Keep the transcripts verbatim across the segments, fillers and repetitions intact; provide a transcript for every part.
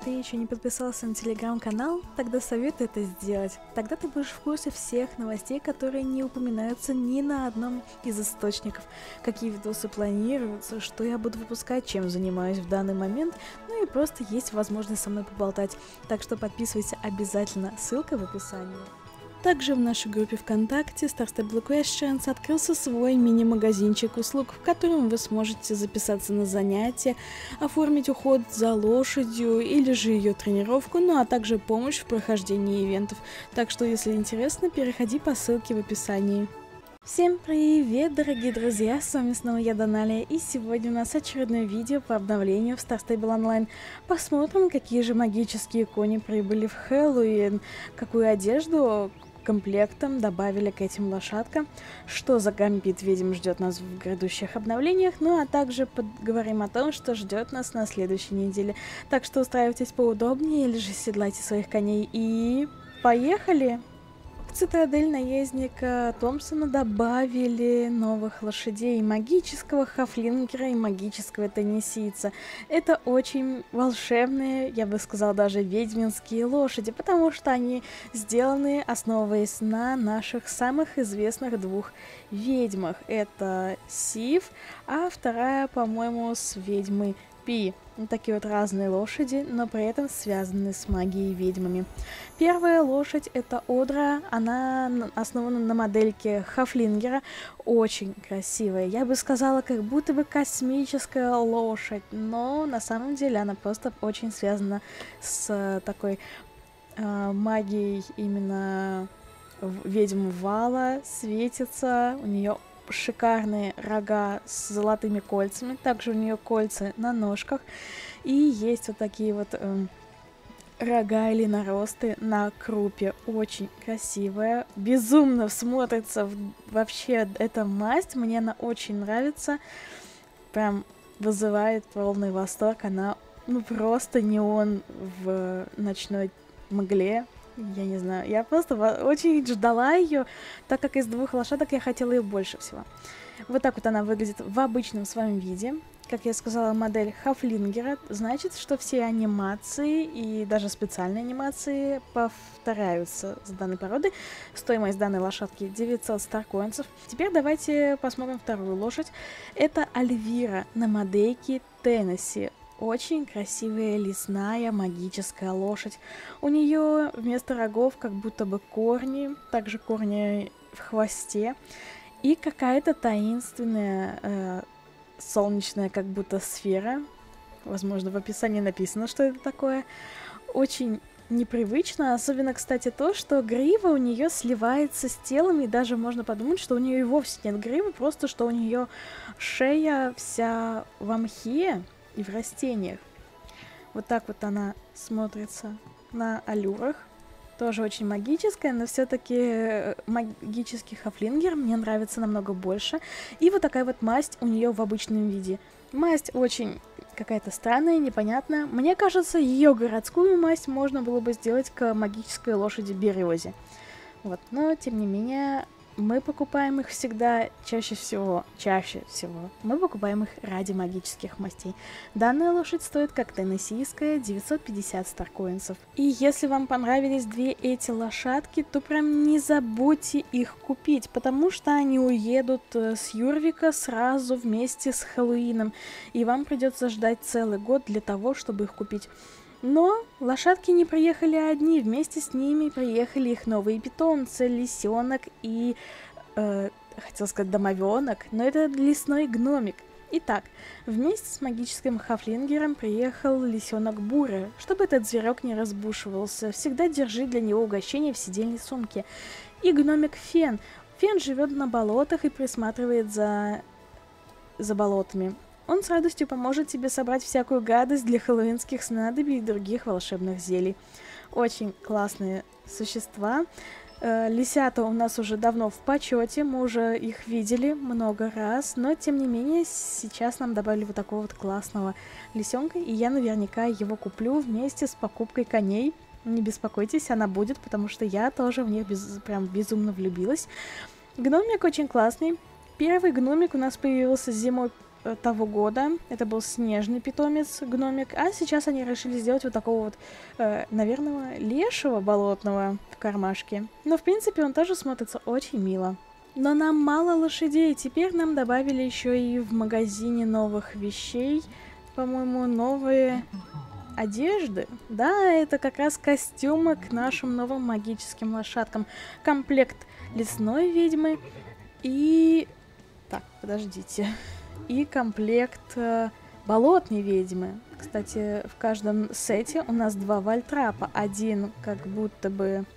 ты еще не подписался на телеграм-канал, тогда советую это сделать. Тогда ты будешь в курсе всех новостей, которые не упоминаются ни на одном из источников. Какие видосы планируются, что я буду выпускать, чем занимаюсь в данный момент, ну и просто есть возможность со мной поболтать. Так что подписывайся обязательно, ссылка в описании. Также в нашей группе ВКонтакте Star Stable Questions открылся свой мини-магазинчик услуг, в котором вы сможете записаться на занятия, оформить уход за лошадью или же ее тренировку, ну а также помощь в прохождении ивентов. Так что, если интересно, переходи по ссылке в описании. Всем привет, дорогие друзья, с вами снова я, Даналия, и сегодня у нас очередное видео по обновлению в Star Stable Online. Посмотрим, какие же магические кони прибыли в Хэллоуин, какую одежду комплектом добавили к этим лошадкам, что за гамбит ведьм ждет нас в грядущих обновлениях, ну а также поговорим о том, что ждет нас на следующей неделе. Так что устраивайтесь поудобнее или же седлайте своих коней и поехали! В цитадель наездника Томпсона добавили новых лошадей, магического хафлингера и магического теннессийца. Это очень волшебные, я бы сказала, даже ведьминские лошади, потому что они сделаны, основываясь на наших самых известных двух ведьмах. Это Сив, а вторая, по-моему, с ведьмой Пи. Такие вот разные лошади, но при этом связаны с магией и ведьмами. Первая лошадь — это Одра, она основана на модельке хафлингера, очень красивая. Я бы сказала, как будто бы космическая лошадь, но на самом деле она просто очень связана с такой э, магией именно ведьм Вала, светится, у нее шикарные рога с золотыми кольцами, также у нее кольца на ножках, и есть вот такие вот э, рога или наросты на крупе, очень красивая, безумно смотрится в... вообще эта масть, мне она очень нравится, прям вызывает полный восторг, она ну просто неон в ночной мгле. Я не знаю, я просто очень ждала ее, так как из двух лошадок я хотела ее больше всего. Вот так вот она выглядит в обычном своем виде. Как я сказала, модель хафлингера, значит, что все анимации и даже специальные анимации повторяются с данной породы. Стоимость данной лошадки девятьсот старкоинсов. Теперь давайте посмотрим вторую лошадь. Это Альвира на модельке Теннесси. Очень красивая лесная магическая лошадь. У нее вместо рогов как будто бы корни, также корни в хвосте. И какая-то таинственная э, солнечная как будто сфера. Возможно, в описании написано, что это такое. Очень непривычно. Особенно, кстати, то, что грива у нее сливается с телом. И даже можно подумать, что у нее и вовсе нет гривы. Просто, что у нее шея вся в мхе и в растениях. Вот так вот она смотрится на аллюрах. Тоже очень магическая, но все-таки магический хафлингер мне нравится намного больше. И вот такая вот масть у нее в обычном виде. Масть очень какая-то странная, непонятная. Мне кажется, ее городскую масть можно было бы сделать к магической лошади Береозе. Вот, но тем не менее, мы покупаем их всегда, чаще всего, чаще всего, мы покупаем их ради магических мастей. Данная лошадь стоит, как теннессийская, девятьсот пятьдесят старкоинсов. И если вам понравились две эти лошадки, то прям не забудьте их купить, потому что они уедут с Юрвика сразу вместе с Хэллоуином, и вам придется ждать целый год для того, чтобы их купить. Но лошадки не приехали одни, вместе с ними приехали их новые питомцы, лисенок и, э, хотел сказать, домовенок, но это лесной гномик. Итак, вместе с магическим хафлингером приехал лисенок Бура. Чтобы этот зверек не разбушивался, всегда держи для него угощение в сидельной сумке. И гномик Фен. Фен живет на болотах и присматривает за, за болотами. Он с радостью поможет тебе собрать всякую гадость для хэллоуинских снадобий и других волшебных зелий. Очень классные существа. Э, лисята у нас уже давно в почете, мы уже их видели много раз, но тем не менее сейчас нам добавили вот такого вот классного лисенка, и я наверняка его куплю вместе с покупкой коней. Не беспокойтесь, она будет, потому что я тоже в них без, прям безумно влюбилась. Гномик очень классный. Первый гномик у нас появился зимой того года. Это был снежный питомец, гномик. А сейчас они решили сделать вот такого вот, э, наверное, лешего болотного в кармашке. Но, в принципе, он тоже смотрится очень мило. Но нам мало лошадей. Теперь нам добавили еще и в магазине новых вещей. По-моему, новые одежды. Да, это как раз костюмы к нашим новым магическим лошадкам. Комплект лесной ведьмы и... Так, подождите. И комплект э, болотной ведьмы. Кстати, в каждом сете у нас два вальтрапа. Один как будто бы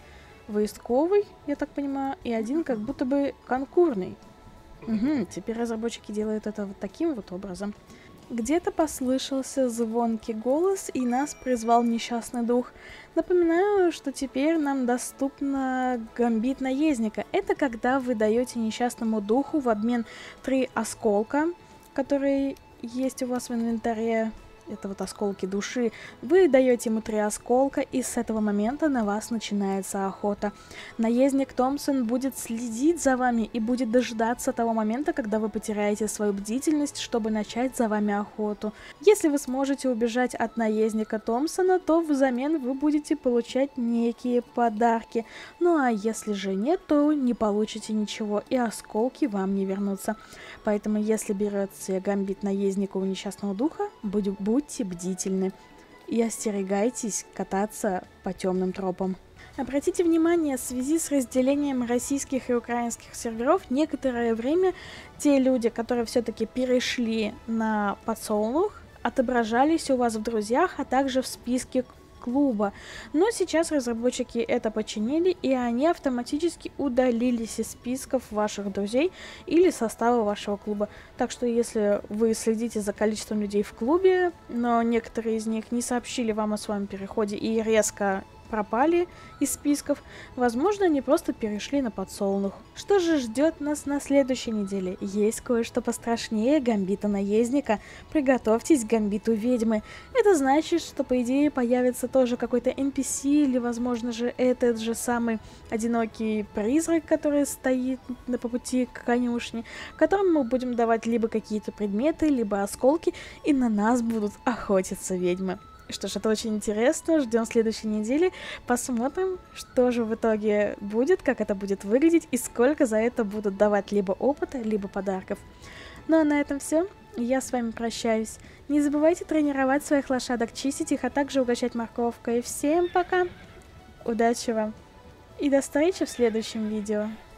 войсковый, я так понимаю, и один как будто бы конкурный. Угу, теперь разработчики делают это вот таким вот образом. Где-то послышался звонкий голос, и нас призвал несчастный дух. Напоминаю, что теперь нам доступно гамбит наездника. Это когда вы даете несчастному духу в обмен три осколка, которые есть у вас в инвентаре. Это вот осколки души. Вы даете ему три осколка, и с этого момента на вас начинается охота. Наездник Томпсон будет следить за вами и будет дожидаться того момента, когда вы потеряете свою бдительность, чтобы начать за вами охоту. Если вы сможете убежать от наездника Томпсона, то взамен вы будете получать некие подарки. Ну а если же нет, то не получите ничего, и осколки вам не вернутся. Поэтому если берете гамбит наездника у несчастного духа, будь, будьте бдительны и остерегайтесь кататься по темным тропам. Обратите внимание, в связи с разделением российских и украинских серверов, некоторое время те люди, которые все-таки перешли на подсолнух, отображались у вас в друзьях, а также в списке клуба. Но сейчас разработчики это починили, и они автоматически удалились из списков ваших друзей или состава вашего клуба. Так что если вы следите за количеством людей в клубе, но некоторые из них не сообщили вам о своем переходе и резко пропали из списков, возможно, они просто перешли на подсолнух. Что же ждет нас на следующей неделе? Есть кое-что пострашнее гамбита наездника. Приготовьтесь к гамбиту ведьмы. Это значит, что по идее появится тоже какой-то эн пи си, или возможно же этот же самый одинокий призрак, который стоит на по пути к конюшне, которому мы будем давать либо какие-то предметы, либо осколки, и на нас будут охотиться ведьмы. Что ж, это очень интересно, ждем следующей недели, посмотрим, что же в итоге будет, как это будет выглядеть и сколько за это будут давать либо опыта, либо подарков. Ну а на этом все, я с вами прощаюсь. Не забывайте тренировать своих лошадок, чистить их, а также угощать морковкой. Всем пока, удачи вам и до встречи в следующем видео.